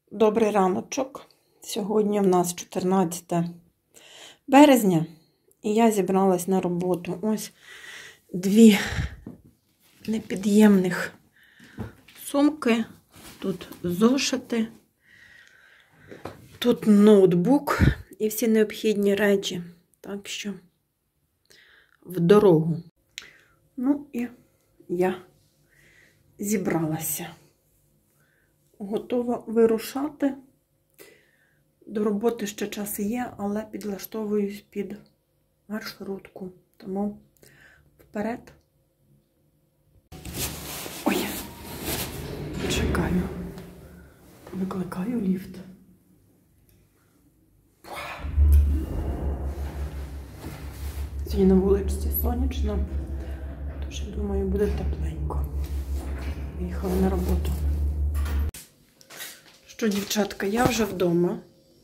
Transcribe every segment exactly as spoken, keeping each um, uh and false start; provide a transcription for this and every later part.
Добрий раночок. Сьогодні в нас чотирнадцяте березня, і я зібралась на роботу. Ось дві непід'ємних сумки, тут зошити, тут ноутбук і всі необхідні речі. Так що в дорогу. Ну і я зібралася. Готова вирушати. До роботи ще час є, але підлаштовуюсь під маршрутку. Тому вперед. Ой, чекаю. Викликаю ліфт. Сьогодні на вулиці сонячно, тож, я думаю, буде тепленько. Їхала на роботу. Що, дівчатка, я вже вдома.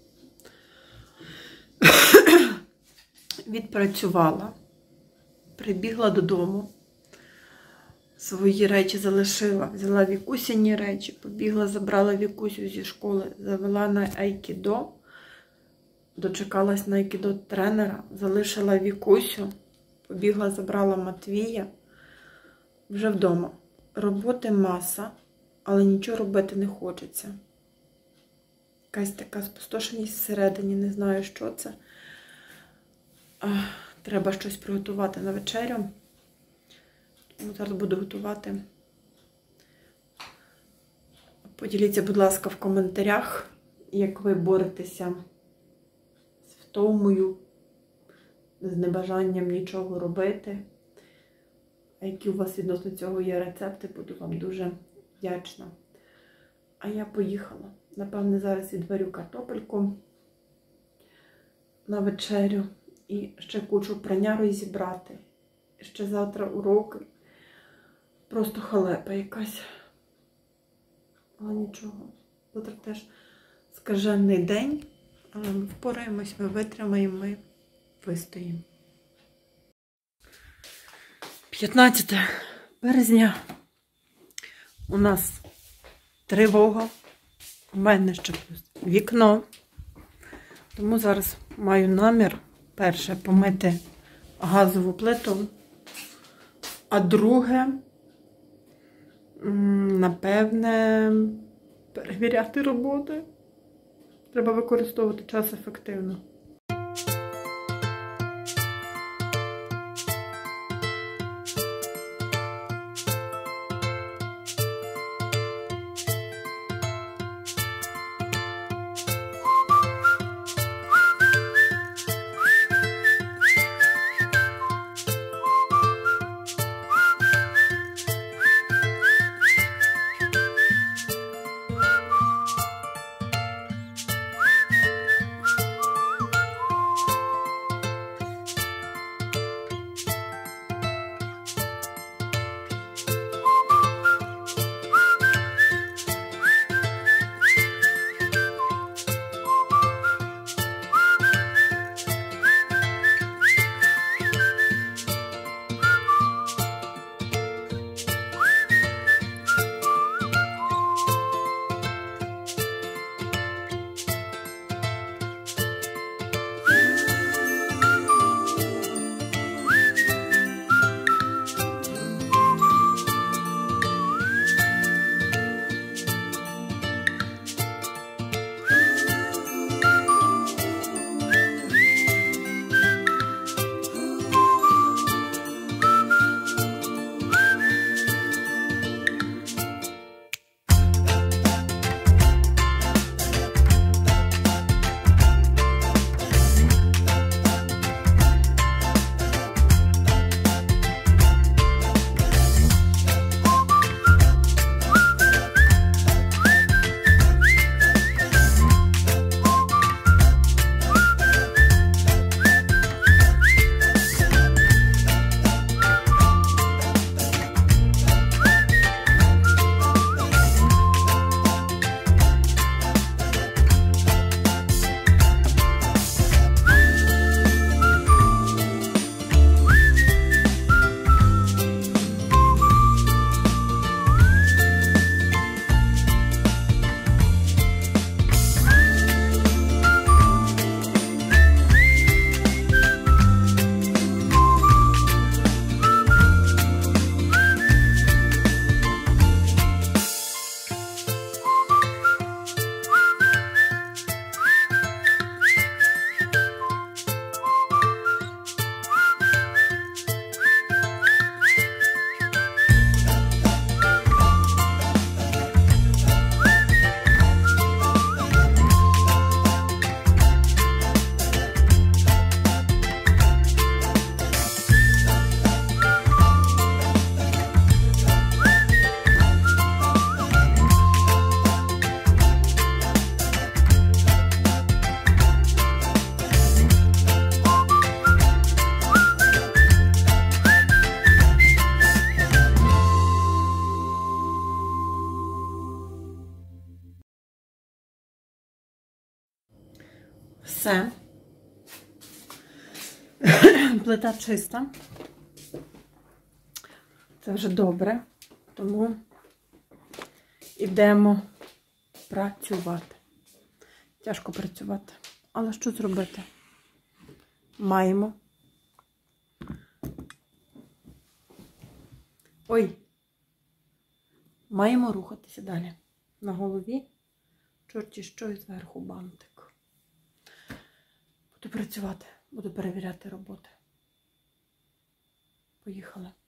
Відпрацювала. Прибігла додому. Свої речі залишила. Взяла Вікусіні речі, побігла, забрала Вікусю зі школи, завела на айкідо. Дочекалась на айкідо тренера, залишила Вікусю, побігла, забрала Матвія. Вже вдома. Роботи маса, але нічого робити не хочеться. Якась така спустошеність всередині, не знаю, що це. Треба щось приготувати на вечерю. Тому зараз буду готувати. Поділіться, будь ласка, в коментарях, як ви боретеся з втомою, з небажанням нічого робити. А які у вас відносно цього є рецепти, буду вам дуже вдячна. А я поїхала. Напевне, зараз відварю картопельку на вечерю. І ще кучу прання розібрати. Ще завтра уроки. Просто халепа якась. Але нічого. Завтра теж скажений день. Але ми впораємось, ми витримаємо, ми вистоїмо. п'ятнадцяте березня. У нас тривога. У мене ще плюс вікно. Тому зараз маю намір, перше, помити газову плиту, а друге, напевне, перевіряти роботи. Треба використовувати час ефективно. Все. Плита чиста. Це вже добре. Тому йдемо працювати. Тяжко працювати. Але що зробити? Маємо. Ой. Маємо рухатися далі. На голові чорті що і зверху бантик. Буду працювати. Буду перевіряти роботи. Поїхали.